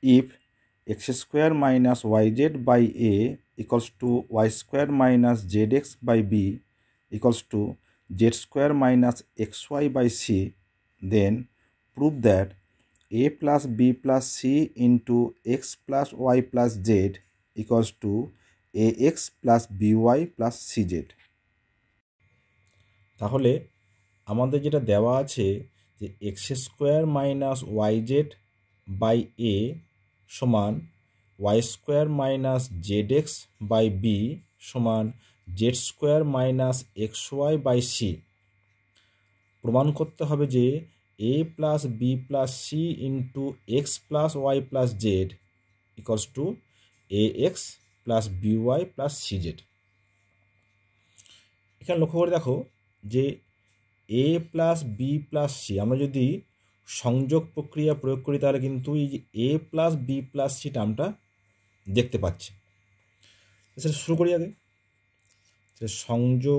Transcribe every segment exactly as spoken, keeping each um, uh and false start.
if x square minus yz by a equals to y square minus zx by b equals to z square minus xy by c, then prove that a plus b plus c into x plus y plus z equals to ax plus by plus cz। তাহলে আমাদের যেটা দেওয়া আছে যে X square minus Y Z by A সমান Y square minus Z X by B সমান Z square minus X Y by C. প্রমাণ করতে হবে যে A plus B plus C into X plus Y plus Z equals to A X plus B Y plus C Z. এখানে লক্ষ্য করে দেখো যে A plus B plus C আমরা যদি সংযোগ প্রক্রিয়া প্রয়োগ করি তাহলে কিন্তু এই যে A plus B plus C টার্মটা দেখতে পাচ্ছি। সেটা শুরু করি আগে। সংযোগ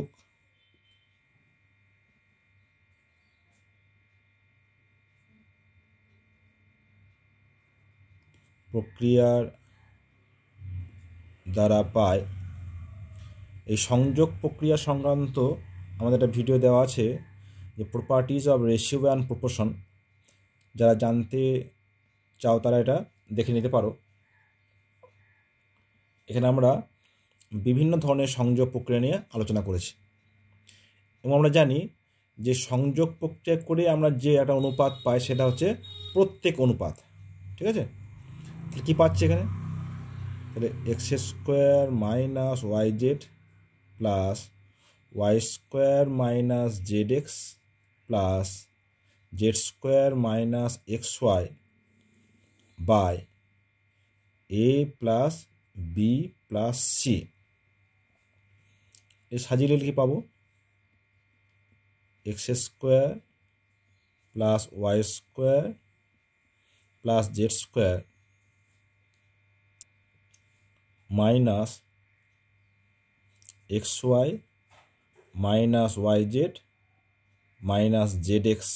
প্রক্রিয়ার দ্বারা পায়, এই সংযোগ প্রক্রিয়া সংক্রান্ত আমাদের একটা ভিডিও দেওয়া আছে যে properties of ratio and proportion. যারা জানতে চাও তারা এটা দেখে নিতে পারো। এখানে আমরা বিভিন্ন ধরনের সংযোগ প্রক্রিয়া নিয়ে আলোচনা করেছি এবং আমরা জানি যে সংযোগ প্রক্রিয়া করে আমরা যে একটা অনুপাত পাই সেটা হচ্ছে প্রত্যেক অনুপাত। ঠিক আছে, তাহলে কী পাচ্ছি এখানে? তাহলে X square minus Y Z plus Y square minus Z X plus Z square minus X Y by A plus B plus C. এ সাজিয়ে নিলে কি পাবো? X square plus Y square plus Z square minus X Y minus Y Z minus Z X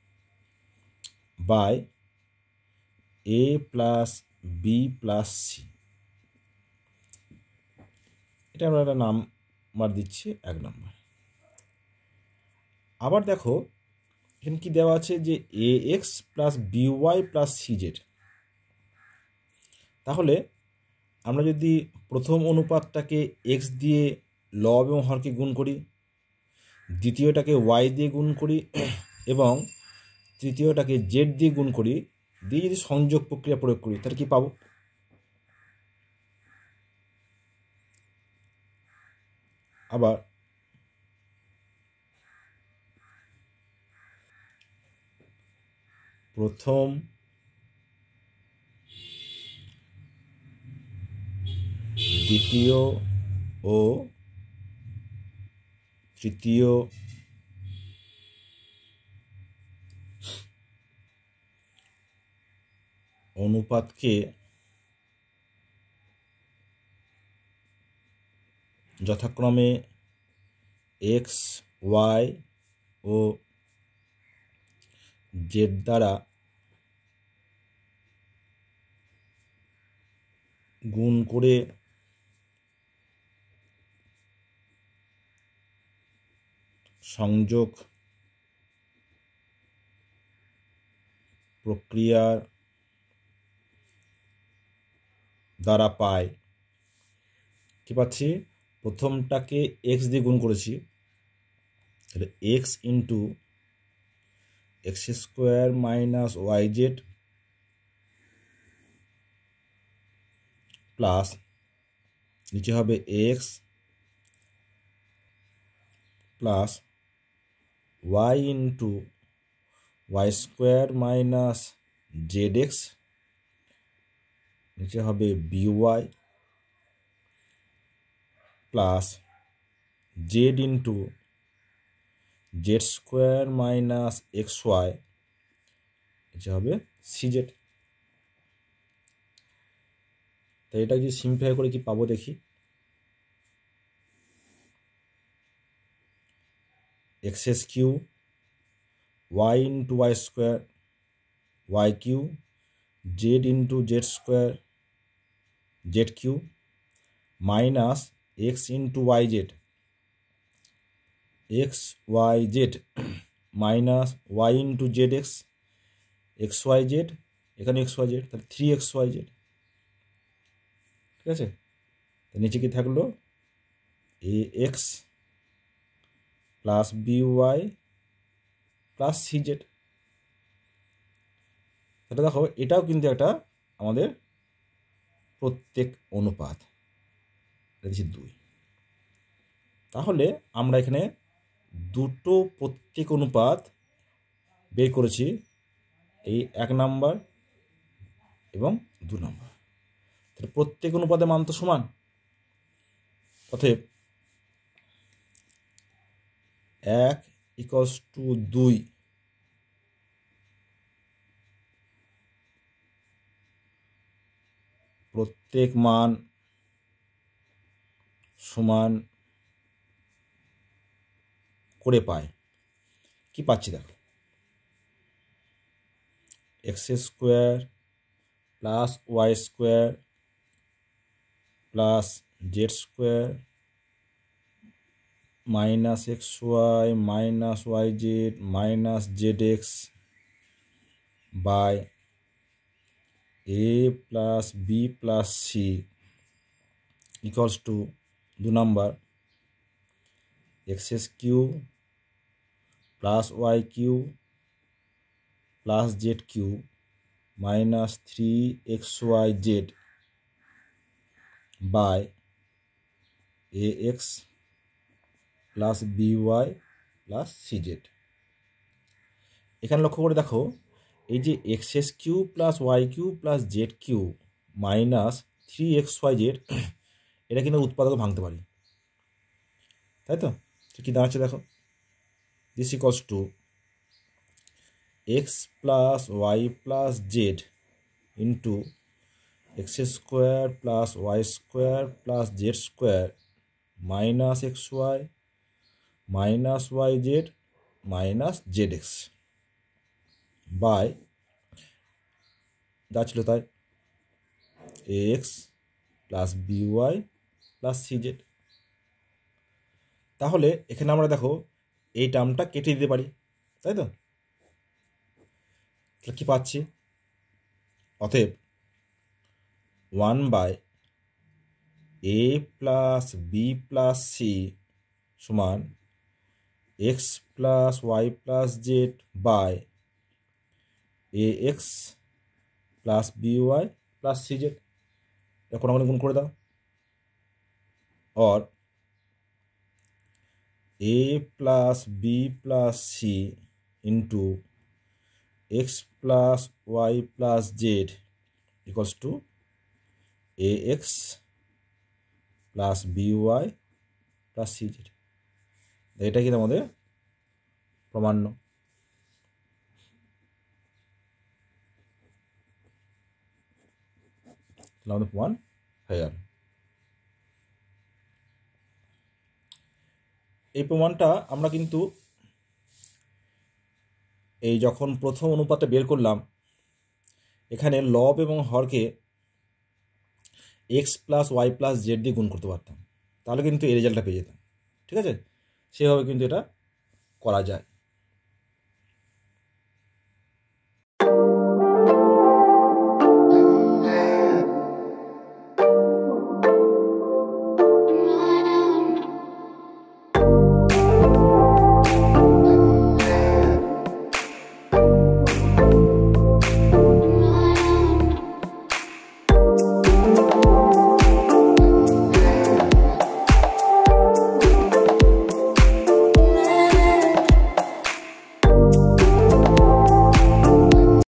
by A plus B plus C. এটা আমরা একটা number দিচ্ছি এক নম্বর। আবার দেখো এখানে কি দেওয়া আছে যে A X plus B Y plus C Z. তাহলে আমরা যদি প্রথম অনুপাতটাকে এক্স দিয়ে লব এবং হরকে গুণ করি, দ্বিতীয়টাকে ওয়াই দিয়ে গুণ করি এবং তৃতীয়টাকে জেড দিয়ে গুণ করি, দিয়ে যদি সংযোগ প্রক্রিয়া প্রয়োগ করি তাহলে কি পাবো? আবার প্রথম দ্বিতীয় ও তৃতীয় অনুপাতকে যথাক্রমে এক্স ওয়াই ও জেড দ্বারা গুণ করে সংযোগ প্রক্রিয়ার দ্বারা পাই। কি পাচ্ছি? প্রথমটাকে এক্স দিয়ে গুণ করেছি, তাহলে X into X square minus Y Z plus নিচে হবে X plus Y into Y square minus Z X, নিচে হবে B Y plus Z into Z square minus X Y, নিচে হবে সি জেড। তাই এটা যদি সিম্পলিফাই করে কি পাবো দেখি? X S Q Y into Y square Y Q Z into Z square Z Q minus X into Y Z X Y Z minus Y into Z X X Y Z, এখানে X Y Z, তাহলে three X Y Z. ঠিক আছে, তো নিচে কি থাকলো A X plus B Y plus C Z. তাহলে দেখো এটাও কিন্তু একটা আমাদের প্রত্যেক অনুপাত, দিচ্ছি দুই। তাহলে আমরা এখানে দুটো প্রত্যেক অনুপাত বের করেছি, এই এক নাম্বার এবং দু নাম্বার। তাহলে প্রত্যেক অনুপাতের মান তো সমান, অতএব এক ইকুয়ালস টু দুই প্রত্যেক মান সমান করে পায়। কি পাচ্ছি দেখো, X square plus Y square plus Z square minus X Y minus Y Z minus Z X by A plus B plus C equals to দু number X S Q plus Y Q plus Z Q minus three X Y Z by A X plus B Y plus C Z. এখানে লক্ষ্য করে দেখো, এই যে X S Q plus Y Q plus Z Q minus three X Y Z, এটা কিন্তু উৎপাদক ভাঙতে পারি, তাই তো? কি দাঁড়াচ্ছে দেখো, this equals to X plus Y plus Z into X square plus Y square plus Z square minus X Y minus Y Z minus Z X by যা ছিল তাই A X plus B Y plus C Z. তাহলে এখানে আমরা দেখো এই টার্মটা কেটে দিতে পারি, তাই তো? তাহলে কী পাচ্ছি, অতএব one by A plus B plus C সমান X plus Y plus Z by A X plus B Y plus C Z. এখন আমাকে গুণ করে দাও, और A plus B plus C into X plus Y plus Z equals to A X plus B Y plus C Z. এটা কি আমাদের প্রমাণ্য। আমাদের প্রমাণ হয়ে গেল। এই প্রমাণটা আমরা কিন্তু এই যখন প্রথম অনুপাতটা বের করলাম, এখানে লব এবং হরকে X plus Y plus Z দিয়ে গুণ করতে পারতাম, তাহলে কিন্তু এই রেজাল্টটা পেয়ে যেতাম। ঠিক আছে, সেভাবে কিন্তু এটা করা যায়।